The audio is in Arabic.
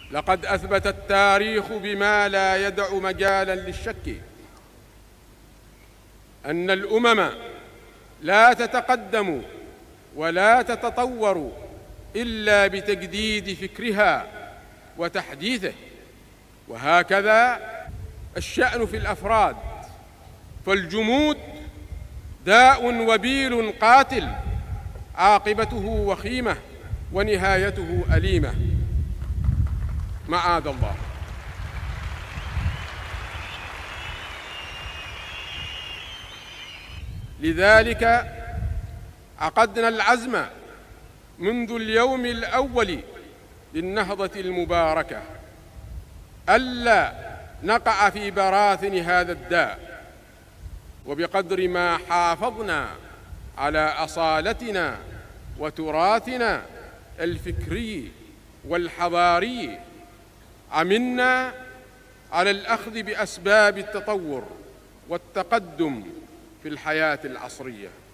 لقد أثبت التاريخ بما لا يدع مجالا للشك أن الأمم لا تتقدم ولا تتطور إلا بتجديد فكرها وتحديثه، وهكذا الشأن في الأفراد، فالجمود داء وبيل قاتل عاقبته وخيمة ونهايته أليمة، معاذ الله. لذلك عقدنا العزم منذ اليوم الأول للنهضة المباركة ألا نقع في براثن هذا الداء، وبقدر ما حافظنا على أصالتنا وتراثنا الفكري والحضاري عملنا على الأخذ بأسباب التطور والتقدم في الحياة العصرية.